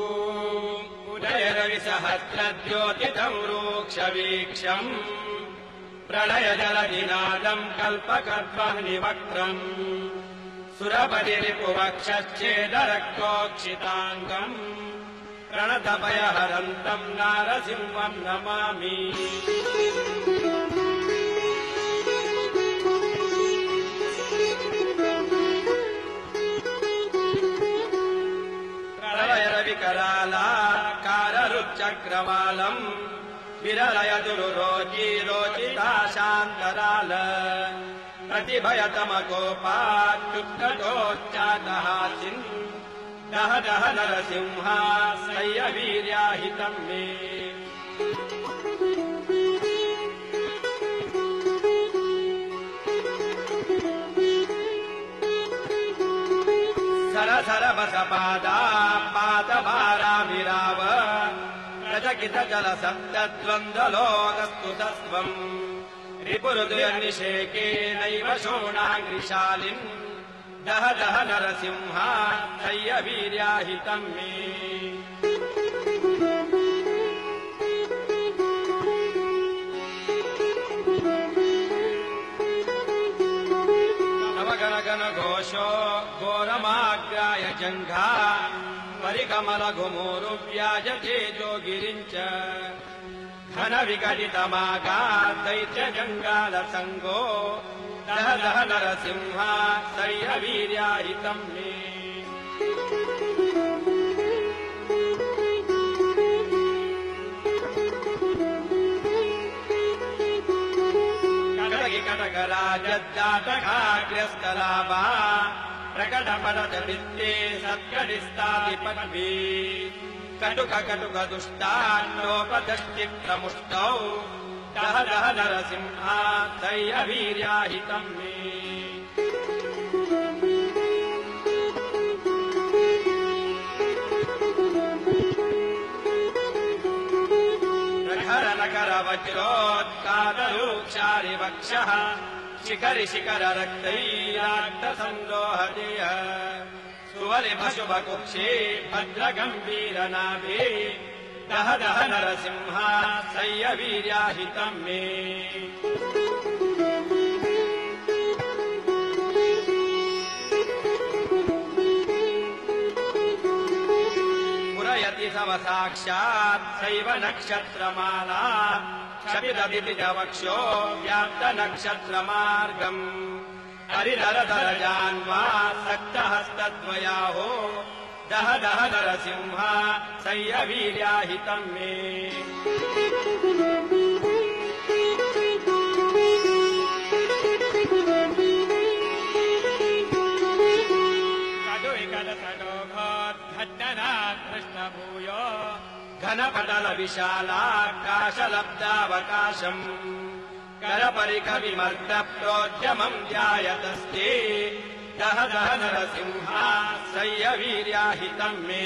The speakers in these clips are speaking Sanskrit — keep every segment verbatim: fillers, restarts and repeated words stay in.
उदयरविसहस्रद्योतितं रूक्षवीक्षम् प्रलयजलधिनादम् कल्पकल्पनिवक्त्रम् सुरपतिरिपुवक्षश्चेदरक्तोक्षिताङ्गम् प्रणतभयहरन्तम् नारसिंहम् नमामि। प्रलयरविकरालाकाररुच्चक्रवालम् विरलयदुरुरोची रोचिताशान्तराल प्रतिभयतमकोपात्युत्कटोच्चाटहासिन् दह दह नरसिंहा सय्यवीर्याहितम् मे। सरसर बसपादा पादभाराभिराव प्रचकितजलसप्तद्वन्द्वलोकस्तुतस्त्वम् रिपुरुदयनिषेकेनैव शोणाङ्घ्रिशालिन् दह दह नरसिंहा सय्यवीर्याहितम् मे। तव गणगण घोषो घोरमाग्राय जङ्घा परिकमलघुमोरुव्याजतेजो गिरिञ्च घन विकटितमागा दैत्यजङ्गालसङ्गो दह दह नरसिंहा सय्यवीर्याहितम् मे। कटकराजद्दाटकाग्र्यस्तलाभा प्रकटपटचवित्ते सत्कटिस्तादिपद्मी कटुक कटुक दुष्टान्नोपदष्टिप्रमुष्टौ दह दह नरसिंहा सय्यवीर्याहितम् मे। प्रखर नकर वज्रोत्कादरूक्षारिवक्षः शिखरि शिखर रक्तैराट्टसन्दोहदेह सुवलिभशुभकुक्षे भद्रगम्भीरनाभे दह दह नरसिंहा सय्यवीर्याहितम् मे। पुरयति सव साक्षात् सैव नक्षत्रमाला क्षपितदितिजवक्षो व्याप्तनक्षत्रमार्गम् हरिधरधरजान्वा सक्तहस्तद्वयाहो दह दह नरसिंहा सय्यवीर्याहितम् मे। कृष्णभूयो घनपटलविशालाकाशलब्धावकाशम् करपरिकविमर्दप्रोद्यमम् ध्यायतस्ते दह दह नरसिंहा सय्यवीर्याहितम् मे।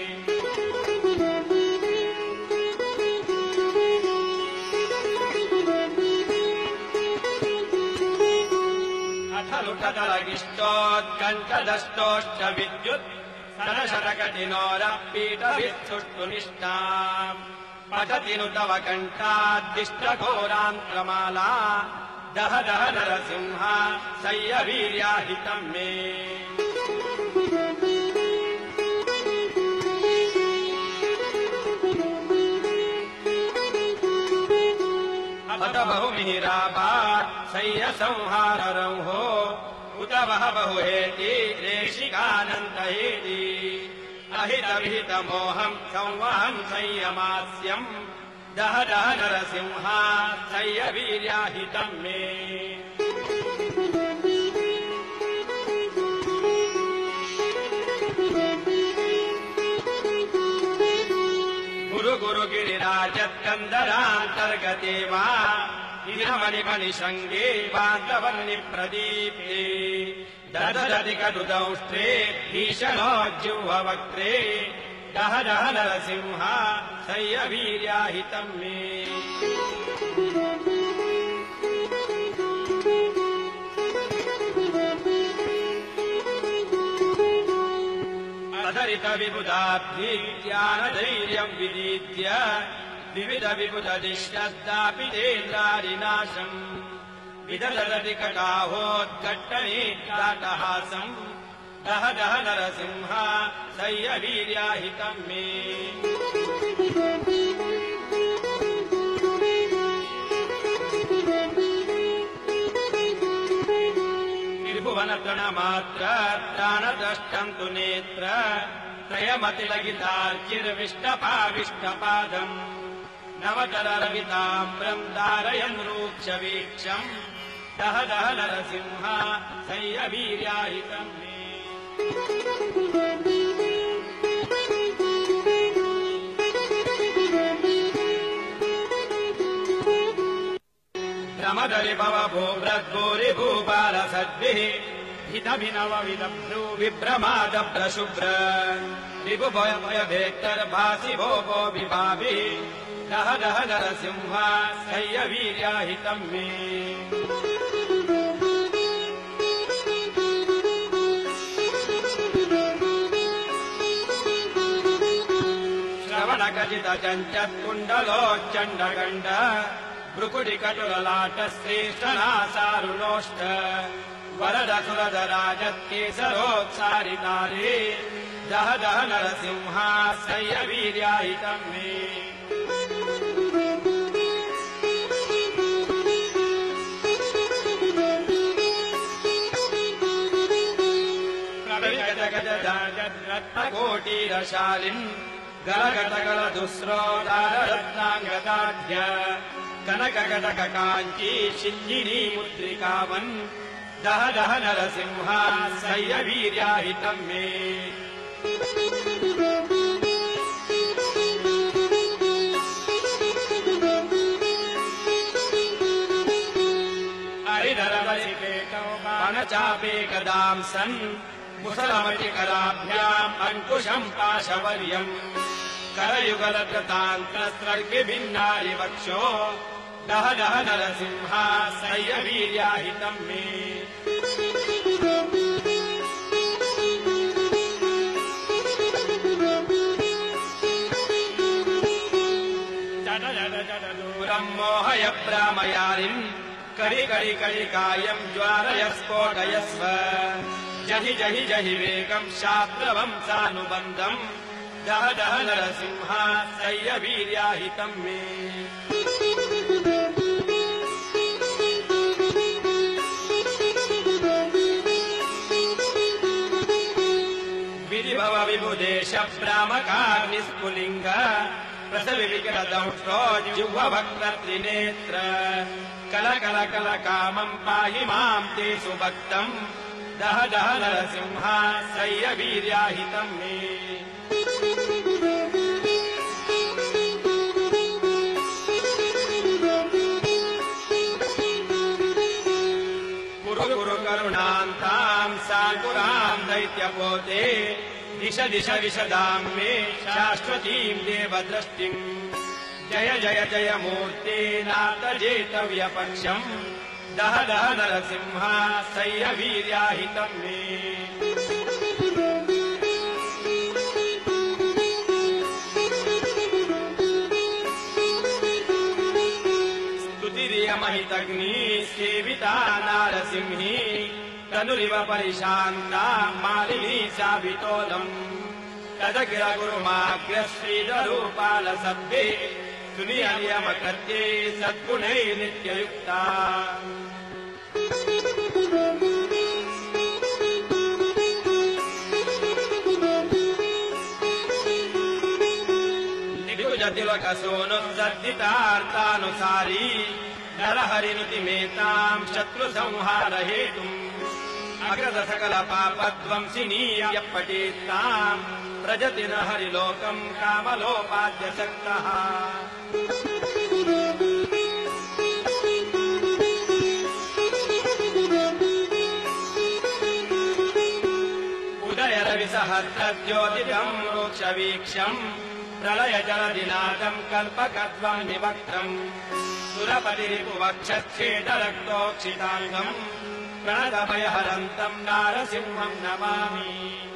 अथ लुठतलगिष्टोत्कण्ठदष्टोष्ट विद्युत् सरशरकटिनोरपीठविस्तुष्टुनिष्ठाम् पठति नु तव कण्ठाद्दिष्टघोरान्त्रमाला दह दह नरसिंहा सय्यवीर्याहितम् मे। अथ बहुमिहिराभात् सय्यसंहाररंहो उत वह बहुहेति रेशिकानन्तहेति अहितविहितमोहम् संवहम् संयमास्यम् दह दह नरसिंहा सय्यवीर्याहितम् मे। गुरु गुरु गिरिराजत्कन्दरान्तर्गते वा इहमणिमणिशृङ्गे बान्धवन्निप्रदीप्ते दददधि कटुदंष्ट्रे भीषणोज्जुह्ववक्त्रे दह दह नरसिंहा सय्यवीर्याहितम् मे। वितरित विबुधाब्धिज्ञानधैर्यम् विदीत्य विविध विबुधदिश्यद्दापितेन्द्रारिनाशम् विदधति कटाहोद्घट्टनेत्राटहासम् दह दह नरसिंह सह्यवीर्याहितम् मे निर्भुवनतृणमात्र प्राणद्रष्टम् तु नेत्र त्रयमतिलगितार्चिर्विष्टपाविष्टपादम् नवतररविताम्रम् धारयन् रूक्षवीक्षम् दह दह नरसिंह सह्यवीर्याहितम् मे भ्रमदरि भवभो व्रद्भूरिभूपालसद्भिः हितभिनवविदभ्रू विभ्रमादभ्रशुभ्र रिभुभयभयभेक्तर्भासि भोगो विभाभिः दह दह नरसिंह सह्यवीर्याहितम् मे श्रवणकचितचञ्चत्कुण्डलोच्चण्डगण्ड भ्रुकुटिकटुललाटश्रेष्ठनासारुणोष्ठ वरदसुरधराजत्केसरोत्सारितारे दह दह नरसिंह सह्यवीर्याहितम् मे प्रविगजगजरत्नकोटीरशालिन् गलगटगलदुस्रोदाररत्नाङ्गदाढ्य कनकगटककाञ्ची शिञ्जिनी मुद्रिकावन् दह दह नरसिंह सह्यवीर्याहितम् मे हरिधरवरिपेटौ बाणचापेकदांसन् मुसलमटिकराभ्याम् अङ्कुशम् पाशवर्यम् करयुगलकृतान्तस्वर्गिभिन्नारिवक्षो दह दह नरसिंह सह्यवीर्याहितम् मे जड जड जड दूरम् मोहय भ्रामयारिम् करि करि कलिकायम् ज्वालय स्फोटयस्व जहि जहि जहि वेगम् शास्त्रवम् सानुबन्धम् दह दह नरसिंह सह्यवीर्याहितम् मे विधिभव विबुदेश भ्रामकार्निस्फुलिङ्ग प्रसविविकटदंष्टो जिह्वभक्तत्रिनेत्र कल कल कल कामम् पाहि माम् ते सुभक्तम् दह दह नरसिंह सह्यवीर्याहितम् मे कुरु कुरु करुणान्ताम् साकुराम् दैत्यपोते दिश दिश विशदाम् मे शाश्वतीम् देवदृष्टिम् जय जय जय मूर्ते नातजेतव्यपक्षम् दह दह नरसिंह सह्यवीर्याहितम् मे स्तुतिरियमहितग्नी सेविता नारसिंही तनुरिव परिशान्ता मालिनी सावितोदम् तदगिर गुरुमाग्रश्रीधरूपालसद्भे सुनियमकर्ते सद्गुणै नित्ययुक्ता निकुजतिलकसोनुसद्दितार्थानुसारी नरहरिनुतिमेताम् शत्रुसंहारहेतुम् अग्रद सकल पापध्वंसिनी यः पठेत्ताम् व्रजति न हरिलोकम् कामलोपाद्यसक्तः उदयरविसहस्रज्योतिजम् रोक्षवीक्षम् प्रलय जलदिनादम् कल्पकद्वम् निवक्त्रम् सुरपतिरिपुवक्षच्छेदरक्तोक्षिताङ्गम् प्रणतभयहरन्तम् नारसिंहम् नमामि।